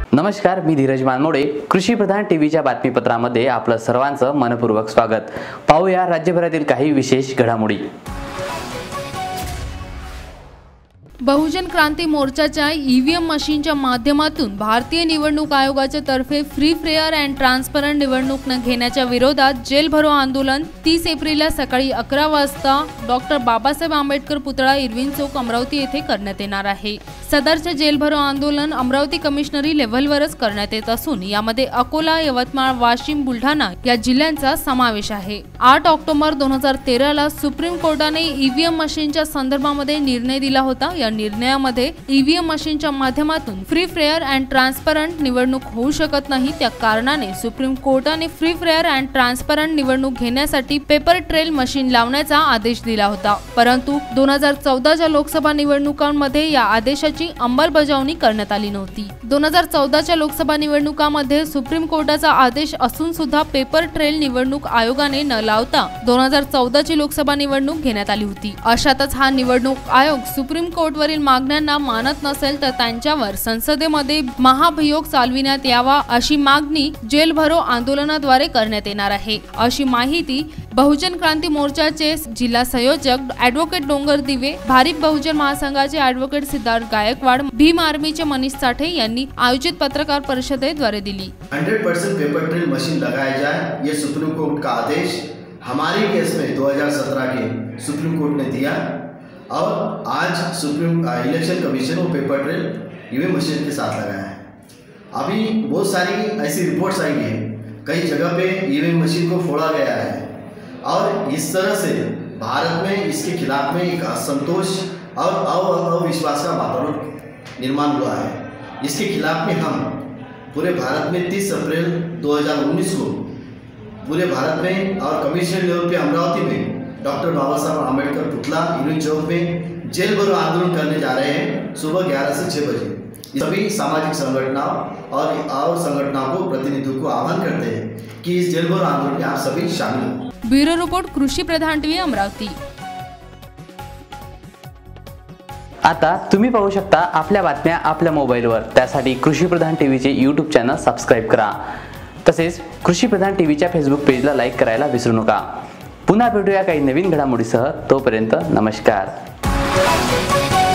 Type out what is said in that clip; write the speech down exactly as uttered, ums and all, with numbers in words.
नमस्कार, मी धीरज मानमोडे. कृषी प्रधान टीव्हीच्या बातमीपत्रामध्ये आपलं सर्वांचं मनपूर्वक स्वागत. पाहूया राज्यभरातील काही विशेष घडामोडी. बहुजन क्रांती मोर्चाच्या ईव्हीएम मशीनच्या माध्यमातून भारतीय निवडणूक आयोगाच्या तर्फे फ्री फेअर अँड ट्रान्सपरंट निवडणूक घेण्याच्या विरोधात जेल भरो आंदोलन तीस एप्रिलला सकाळी अकरा वाजता डॉक्टर बाबासाहेब आंबेडकर पुतळा इरविन चौक अमरावती येथे करण्यात येणार आहे. सदरचे जेल भरो आंदोलन अमरावती कमिशनरी लेव्हलवरच करण्यात येत असून यामध्ये अकोला, यवतमाळ, वाशिम, बुलढाणा या जिल्ह्यांचा समावेश आहे. आठ ऑक्टोबर दोन हजार तेरा ला सुप्रीम कोर्टाने ईव्हीएम मशीनच्या संदर्भामध्ये निर्णय दिला होता. या निर्णयामध्ये ईव्हीएम मशीनच्या माध्यमातून फ्री फेअर अँड ट्रान्सपरंट निवडणूक होऊ शकत नाही. त्या कारणाने सुप्रीम कोर्टाने फ्री फेअर अँड ट्रान्सपरंट निवडणूक घेण्यासाठी पेपर ट्रेल मशीन लावण्याचा आदेश दिला होता. परंतु दोन हजार चौदाच्या लोकसभा निवडणुकांमध्ये या आदेशाची अंमलबजावणी करण्यात आली नव्हती. दोन हजार चौदाच्या लोकसभा निवडणुकांमध्ये सुप्रीम कोर्टाचा आदेश असून सुद्धा पेपर ट्रेल निवडणूक आयोगाने न लावता दोन हजार चौदाची लोकसभा निवडणूक घेण्यात आली होती. अशातच हा निवडणूक आयोग सुप्रीम कोर्टवरील मागण्यांना मानत नसेल तर त्यांच्यावर संसदेमध्ये महाभियोग चालविण्यात यावा अशी मागणी जेल भरो आंदोलनाद्वारे करण्यात येणार आहे, अशी माहिती बहुजन क्रांती मोर्चाचे जिल्हा संयोजक ॲडव्होकेट डोंगर दिवे, भारिप बहुजन महासंघाचे ॲडव्होकेट सिद्धार्थ गायकवाड, भीम आर्मीचे मनीष साठे यांनी आयोजित पत्रकार परिषदेद्वारे दिली. Hundred percent paper trail machine लगाया जाए, ये सुप्रीम कोर्ट का आदेश हमारे केस में दो हजार सत्रह के सुप्रीम कोर्ट ने दिया और आज सुप्रीम इलेक्शन कमीशन वो पेपर ट्रेल ईवीएम मशीन के साथ लगाया है. अभी बहुत सारी ऐसी रिपोर्ट्स आई है, कई जगह पे ईवीएम मशीन को फोड़ा गया है और इस तरह से भारत में इसके खिलाफ में एक असंतोष और अविश्वास का वातावरण निर्माण हुआ है. इसके खिलाफ में हम पूरे भारत में तीस अप्रैल दो हज़ार उन्नीस को पूरे भारत में और कमिश्नर लेवल पे अमरावती में डॉक्टर बाबा साहब आंबेडकर पुतला इरविन चौक में जेल भरो आंदोलन करने जा रहे हैं सुबह ग्यारह से छः बजे. सभी सामाजिक संगठनों और और संगठनों को प्रतिनिधियों को आह्वान करते हैं कि इस जेल भरो आंदोलन में आप सभी शामिल हो. ब्युरो रिपोर्ट, कृषी प्रधान टीव्ही, अमरावती. आता तुम्ही पाहू शकता आपल्या बातम्या आपल्या मोबाईलवर. त्यासाठी कृषी प्रधान टीव्हीचे यूट्यूब चॅनल सबस्क्राईब करा. तसेच कृषी प्रधान टीव्हीच्या फेसबुक पेजला लाईक करायला विसरू नका. पुन्हा भेटूया काही नवीन घडामोडीसह. तोपर्यंत नमस्कार.